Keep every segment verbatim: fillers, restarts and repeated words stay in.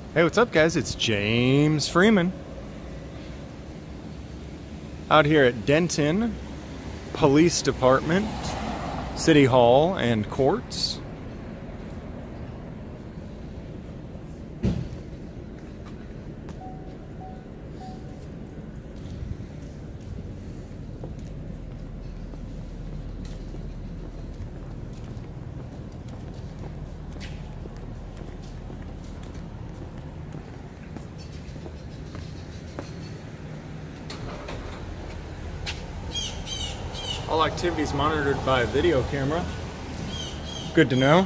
Hey, what's up, guys? It's James Freeman out here at Denton Police Department, City Hall, and Courts. All activities monitored by a video camera. Good to know.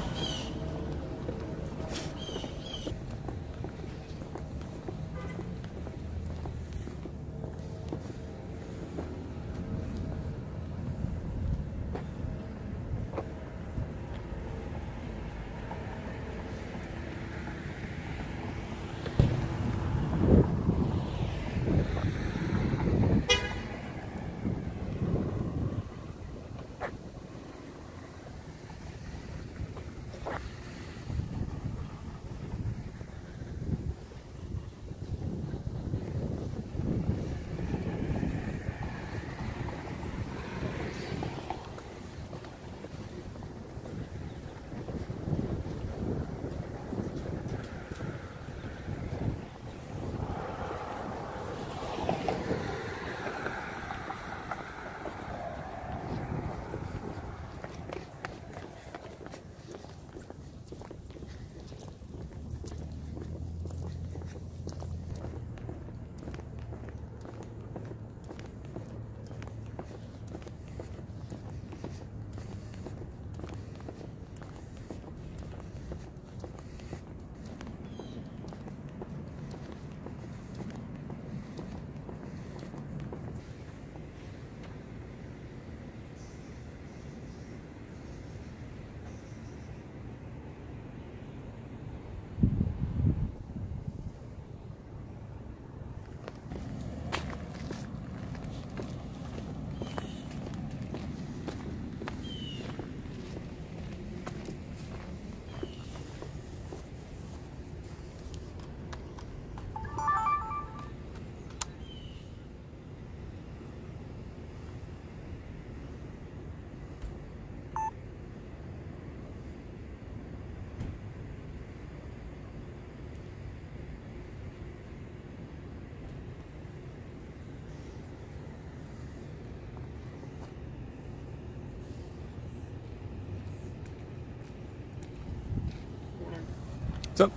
What's up?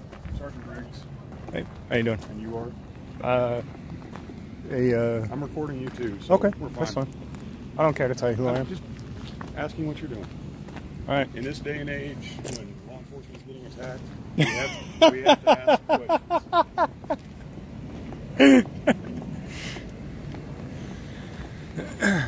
Sgt Briggs. Hey, how you doing? And you are? Uh, a, uh... I'm recording you too, so okay, we're fine. That's fine. I don't care to tell you who I I'm am. just asking what you're doing. All right. In this day and age, when law enforcement is getting attacked, we have, we have to ask questions.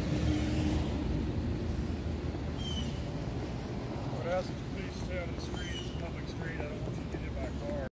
Would ask that you please stay on the street.